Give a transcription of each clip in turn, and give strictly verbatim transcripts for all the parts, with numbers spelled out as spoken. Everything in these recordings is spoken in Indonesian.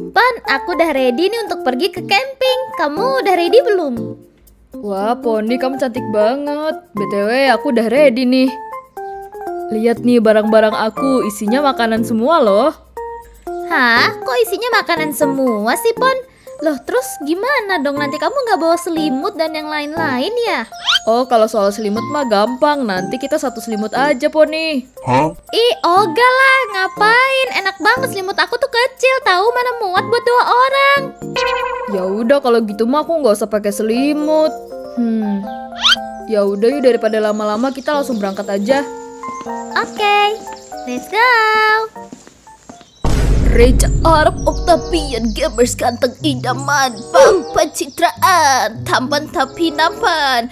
Pan, aku udah ready nih untuk pergi ke camping. Kamu udah ready belum? Wah, Poni kamu cantik banget. B T W aku udah ready nih. Lihat nih barang-barang aku, isinya makanan semua loh. Hah? Kok isinya makanan semua sih, Pon? Loh, terus gimana dong? Nanti kamu nggak bawa selimut dan yang lain-lain ya? Oh, kalau soal selimut mah gampang. Nanti kita satu selimut aja, Poni. Hah? Ih, oga lah. Ngapain? Enak banget, selimut aku tuh kecil. Tahu mana muat buat dua orang. Ya udah kalau gitu mah aku nggak usah pakai selimut. Hmm. Ya udah yuk, daripada lama-lama kita langsung berangkat aja. Oke, let's go. Reja Arab Octavian Gamers ganteng idaman bang pencitraan tampan tapi nampan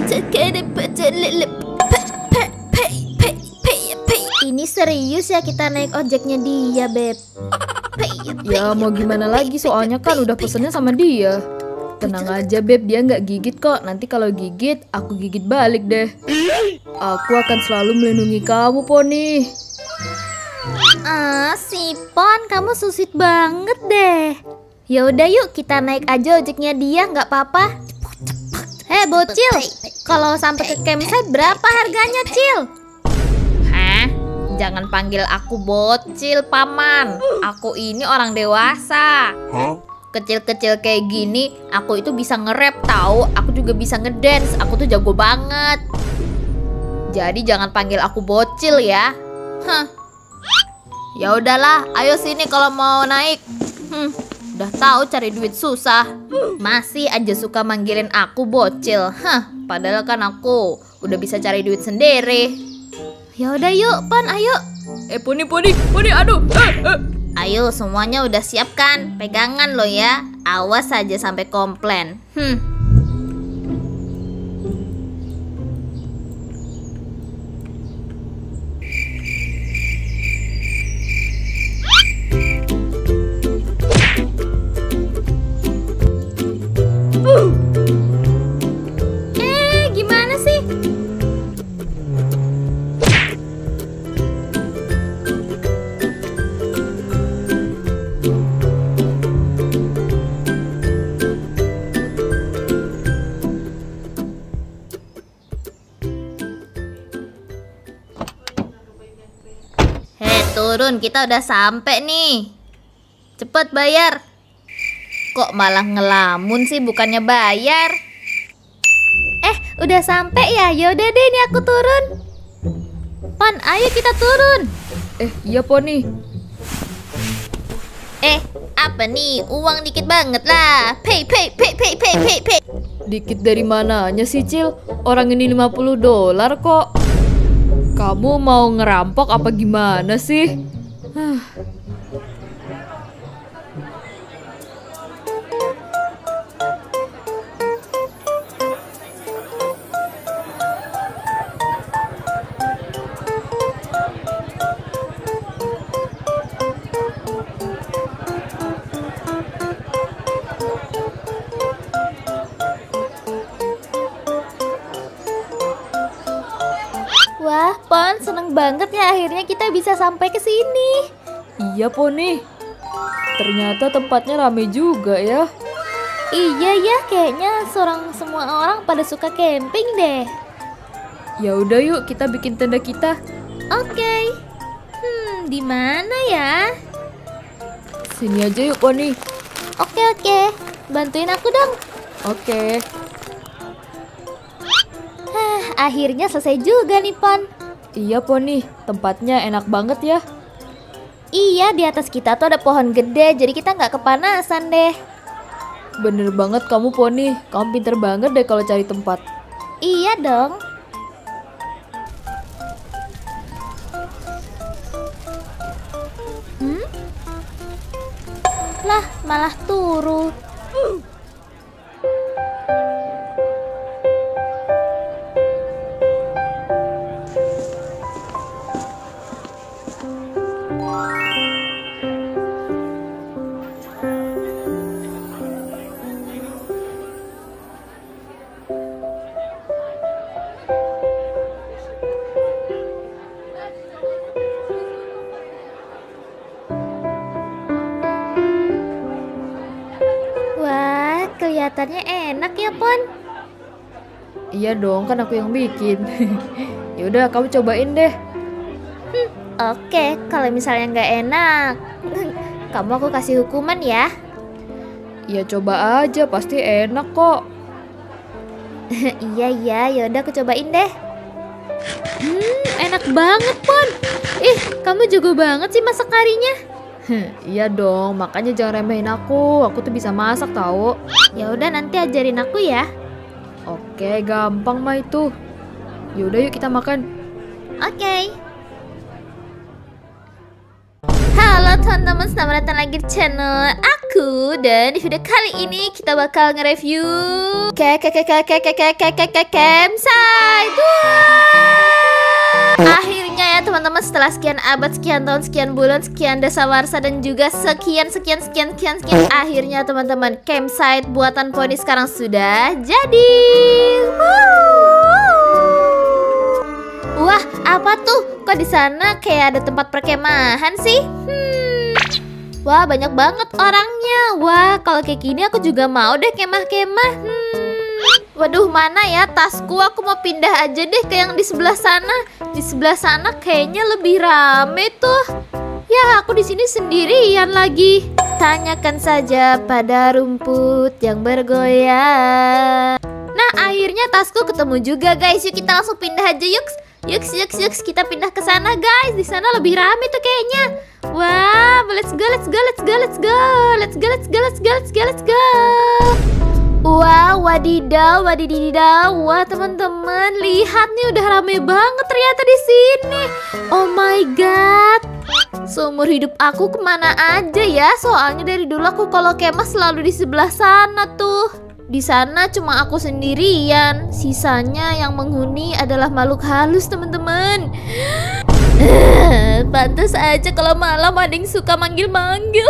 Ini serius ya kita naik ojeknya dia, Beb? Ya mau gimana lagi, soalnya kan udah pesennya sama dia. Tenang aja Beb, dia nggak gigit kok. Nanti kalau gigit, aku gigit balik deh. Aku akan selalu melindungi kamu, Poni. Ah, si Pon, kamu susit banget deh. Ya udah yuk kita naik aja ojeknya dia, nggak apa-apa. Hei bocil, kalau sampai ke campsite berapa harganya, Cil? Hah? Jangan panggil aku bocil, Paman. Aku ini orang dewasa. Hah? Kecil-kecil kayak gini, aku itu bisa nge-rap tahu. Aku juga bisa ngedance. Aku tuh jago banget. Jadi jangan panggil aku bocil ya. Hah. Ya udahlah, ayo sini kalau mau naik. Hmm, udah tahu cari duit susah. Masih aja suka manggilin aku bocil. Hah, padahal kan aku udah bisa cari duit sendiri. Ya udah yuk, Pan, ayo. Eh Poni, Poni, Poni, aduh. Eh, eh. Ayo, semuanya udah siap kan? Pegangan lo ya. Awas aja sampai komplain. Hmm. Eh, gimana sih? Hei, turun, kita udah sampai nih. Cepet bayar. Kok malah ngelamun sih, bukannya bayar? Eh, udah sampai ya? Yaudah deh, ini aku turun. Pon, ayo kita turun. Eh, iya Poni. Eh, apa nih? Uang dikit banget lah. Pay, pay, pay, pay, pay, pay, pay. Dikit dari mananya sih, Cil? Orang ini lima puluh dolar kok. Kamu mau ngerampok apa gimana sih? Hah. Wah, Pon, seneng banget ya akhirnya kita bisa sampai ke sini. Iya Poni. Ternyata tempatnya rame juga ya. Iya ya, kayaknya seorang semua orang pada suka camping deh. Ya udah yuk kita bikin tenda kita. Oke. Hmm, di mana ya? Sini aja yuk Poni. Oke, oke. Bantuin aku dong. Oke. Hah, akhirnya selesai juga nih, Pon. Iya Poni, tempatnya enak banget ya. Iya, di atas kita tuh ada pohon gede, jadi kita nggak kepanasan deh. Bener banget kamu Poni. Kamu pinter banget deh kalau cari tempat. Iya dong. Hmm? Lah, malah turun. kelihatannya enak ya, Pon. Iya dong, kan aku yang bikin. Yaudah, kamu cobain deh. Hmm, Oke, kalau misalnya nggak enak, kamu aku kasih hukuman ya. Ya coba aja, pasti enak kok. Iya iya, yaudah aku cobain deh. Hmm, enak banget, Pon. Ih, kamu jago banget sih masak karinya. Iya dong, makanya jangan remehin aku. Aku tuh bisa masak tahu. Ya udah, nanti ajarin aku ya. Oke, gampang mah itu. Yaudah yuk kita makan. Oke. Halo teman-teman, selamat datang lagi di channel aku. Dan di video kali ini kita bakal nge-review Campsite. Akhirnya ya teman-teman, setelah sekian abad, sekian tahun, sekian bulan, sekian dasawarsa, dan juga sekian sekian sekian sekian sekian, akhirnya teman-teman, campsite buatan Poni sekarang sudah jadi. Wah, apa tuh? Kok di sana kayak ada tempat perkemahan sih? Hmm. Wah, banyak banget orangnya. Wah, kalau kayak gini aku juga mau deh kemah-kemah. Hmm. Waduh, mana ya tasku? Aku mau pindah aja deh ke yang di sebelah sana. Di sebelah sana kayaknya lebih rame tuh. Ya, aku di sini sendirian lagi. Tanyakan saja pada rumput yang bergoyang. Nah, akhirnya tasku ketemu juga, guys. Yuk kita langsung pindah aja, yuk. Yuk, yuk, yuk, kita pindah ke sana, guys. Di sana lebih rame tuh kayaknya. Wah, let's go, let's go, let's go, let's go, let's go, let's go, let's go, let's go, let's go. Wah, wadidaw, wadididaw. Wah, teman-teman, lihat nih udah rame banget ternyata di sini. Oh my god. Seumur hidup aku kemana aja ya? Soalnya dari dulu aku kalau kemah selalu di sebelah sana tuh. Di sana cuma aku sendirian. Sisanya yang menghuni adalah makhluk halus, teman-teman. Pantas aja kalau malam ada yang suka manggil-manggil.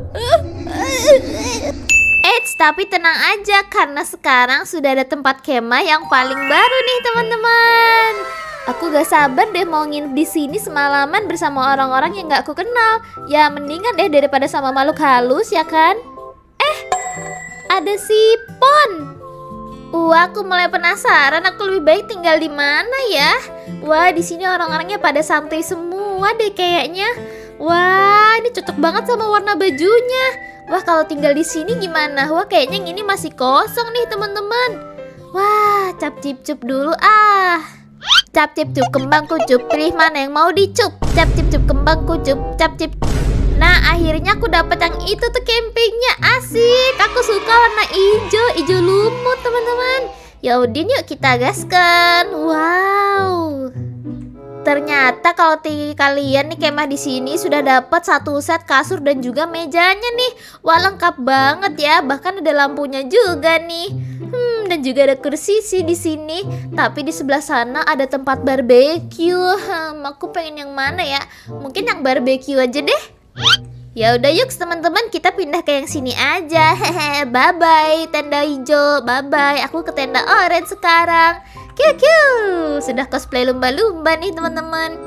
Eits, tapi tenang aja karena sekarang sudah ada tempat kemah yang paling baru nih, teman-teman. Aku gak sabar deh mau nginep di sini semalaman bersama orang-orang yang gak aku kenal. Ya mendingan deh daripada sama makhluk halus, ya kan? Eh, ada si Pon. Wah, aku mulai penasaran. Aku lebih baik tinggal di mana ya? Wah, di sini orang-orangnya pada santai semua deh kayaknya. Wah, ini cocok banget sama warna bajunya. Wah, kalau tinggal di sini gimana? Wah, kayaknya yang ini masih kosong nih, teman-teman. Wah, cap cip cup dulu ah. Cap cip cup kembang kucup, pilih mana yang mau dicup. Cap cip cup kembang kucup, cap cip. Nah, akhirnya aku dapat yang itu tuh campingnya. Asik, aku suka warna hijau, hijau lumut, teman-teman. Ya udah, yuk kita gaskan. Wow. Ternyata kalau tinggi kalian nih kemah di sini sudah dapat satu set kasur dan juga mejanya nih. Wah, lengkap banget ya. Bahkan ada lampunya juga nih. Hmm, dan juga ada kursi sih di sini. Tapi di sebelah sana ada tempat barbeque. Hmm, aku pengen yang mana ya? Mungkin yang barbeque aja deh. Ya udah yuk teman-teman, kita pindah ke yang sini aja. Hehe, bye bye tenda hijau, bye bye. Aku ke tenda orange sekarang. Kiu kiu, sudah cosplay lumba-lumba nih teman-teman.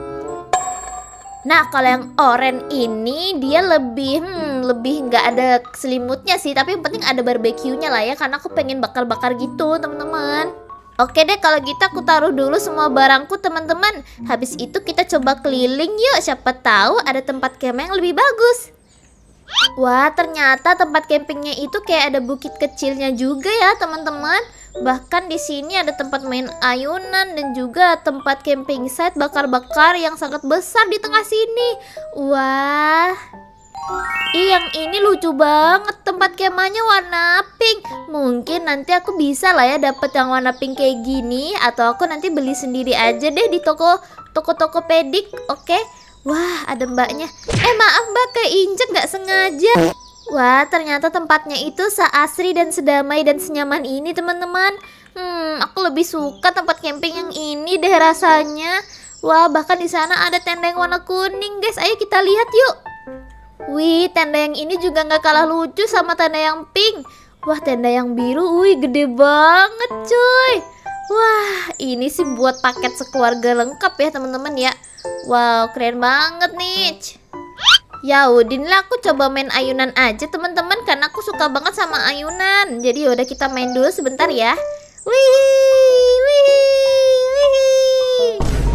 Nah, kalau yang orange ini dia lebih hmm, lebih nggak ada selimutnya sih, tapi yang penting ada barbeque-nya lah ya, karena aku pengen bakar-bakar gitu teman-teman. Oke deh, kalau gitu aku taruh dulu semua barangku teman-teman. Habis itu kita coba keliling yuk, siapa tahu ada tempat kemah yang lebih bagus. Wah, ternyata tempat campingnya itu kayak ada bukit kecilnya juga ya teman-teman. Bahkan di sini ada tempat main ayunan dan juga tempat camping site bakar-bakar yang sangat besar di tengah sini. Wah. Ih, yang ini lucu banget, tempat kemahnya warna pink. Mungkin nanti aku bisa lah ya dapet yang warna pink kayak gini, atau aku nanti beli sendiri aja deh di toko toko Tokopedik. Oke. Wah, ada mbaknya. Eh, maaf mbak, keinjek gak sengaja. Wah, ternyata tempatnya itu seasri dan sedamai dan senyaman ini teman-teman. Hmm, aku lebih suka tempat camping yang ini deh rasanya. Wah, bahkan di sana ada tenda yang warna kuning guys. Ayo kita lihat yuk. Wih, tenda yang ini juga gak kalah lucu sama tenda yang pink. Wah, tenda yang biru, wih gede banget cuy. Wah, ini sih buat paket sekeluarga lengkap ya teman-teman ya. Wow, keren banget nih. Ya udin lah, aku coba main ayunan aja teman-teman, karena aku suka banget sama ayunan. Jadi yaudah kita main dulu sebentar ya. Wih, wih, wih.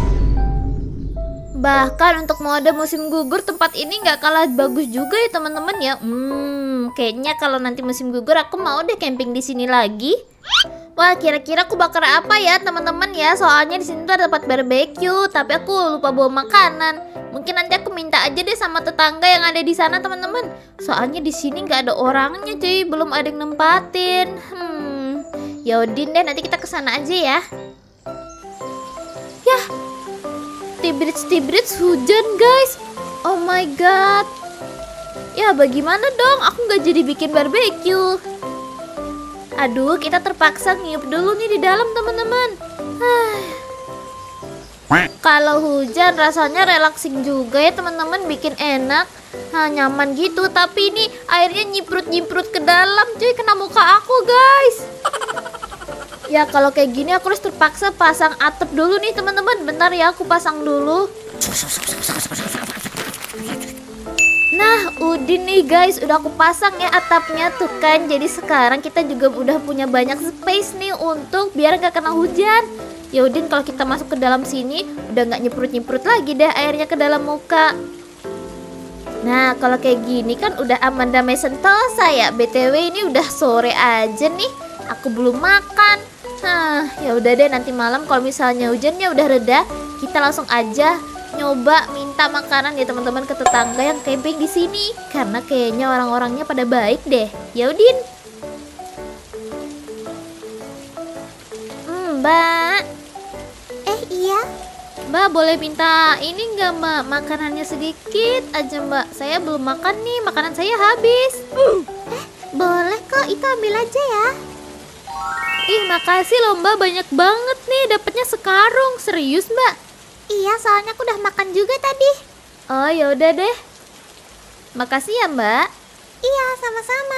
Bahkan untuk mode musim gugur tempat ini nggak kalah bagus juga ya teman-teman ya. Hmm, kayaknya kalau nanti musim gugur aku mau deh camping di sini lagi. Wah, kira-kira aku bakar apa ya teman-teman ya? Soalnya di sini tuh ada tempat barbeque, tapi aku lupa bawa makanan. Mungkin nanti aku minta aja deh sama tetangga yang ada di sana teman-teman. Soalnya di sini nggak ada orangnya cuy, belum ada yang nempatin. Hmm, yaudin deh, nanti kita kesana aja ya. Yah, tibrits tibrits hujan guys. Oh my god. Ya bagaimana dong? Aku nggak jadi bikin barbeque. Aduh, kita terpaksa ngiup dulu nih di dalam teman-teman. Kalau hujan rasanya relaxing juga ya teman-teman, bikin enak. Nah, nyaman gitu, tapi ini airnya nyiprut-nyiprut ke dalam cuy, kena muka aku guys. Ya kalau kayak gini aku harus terpaksa pasang atap dulu nih teman-teman. Bentar ya, aku pasang dulu. Nah, udin nih guys, udah aku pasang ya atapnya tuh kan. Jadi sekarang kita juga udah punya banyak space nih untuk biar gak kena hujan. Ya udin, kalau kita masuk ke dalam sini udah gak nyemprut-nyemprut lagi deh airnya ke dalam muka. Nah, kalau kayak gini kan udah aman damai sentosa ya. B T W ini udah sore aja nih, aku belum makan. Nah, ya udah deh, nanti malam kalau misalnya hujannya udah reda, kita langsung aja nyoba minta makanan ya teman-teman ke tetangga yang camping di sini, karena kayaknya orang-orangnya pada baik deh. Ya udin. Hmm, Mbak. Eh iya. Mbak boleh minta ini nggak Mbak? Makanannya sedikit aja Mbak. Saya belum makan nih, makanan saya habis. Eh boleh kok, itu ambil aja ya. Ih makasih loh Mbak, banyak banget nih, dapatnya sekarung. Serius Mbak? Iya, soalnya aku udah makan juga tadi. Oh ya udah deh. Makasih ya Mbak. Iya, sama-sama.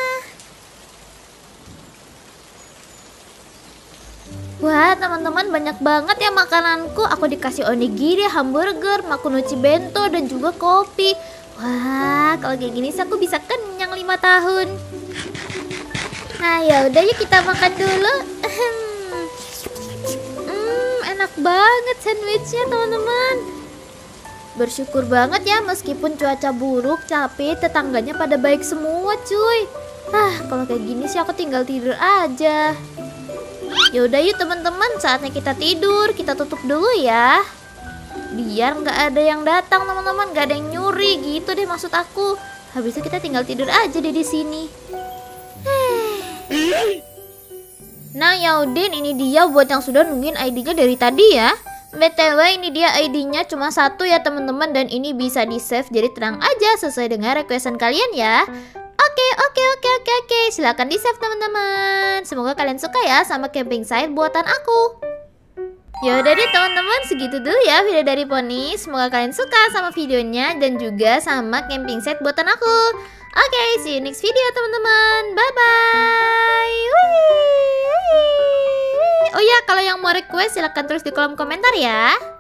Wah teman-teman, banyak banget ya makananku. Aku dikasih onigiri, hamburger, makunuchi bento, dan juga kopi. Wah, kalau kayak gini sih aku bisa kenyang lima tahun. Nah ya udah, yuk kita makan dulu. Enak banget sandwichnya teman-teman. Bersyukur banget ya, meskipun cuaca buruk tapi tetangganya pada baik semua cuy. Ah, kalau kayak gini sih aku tinggal tidur aja. Yaudah yuk teman-teman, saatnya kita tidur. Kita tutup dulu ya, biar nggak ada yang datang teman-teman, nggak ada yang nyuri gitu deh maksud aku. Habis itu kita tinggal tidur aja deh di sini. Nah Yaudin, ini dia buat yang sudah nungguin I D-nya dari tadi ya. B T W ini dia I D-nya cuma satu ya teman-teman, dan ini bisa di save, jadi tenang aja sesuai dengan requestan kalian ya. Oke oke oke oke oke, silahkan di save teman-teman. Semoga kalian suka ya sama camping site buatan aku. Yaudah deh teman-teman, segitu dulu ya video dari Poni. Semoga kalian suka sama videonya dan juga sama camping site buatan aku. Oke, see you next video teman-teman. Bye bye. Oh ya, kalau yang mau request silahkan tulis di kolom komentar ya.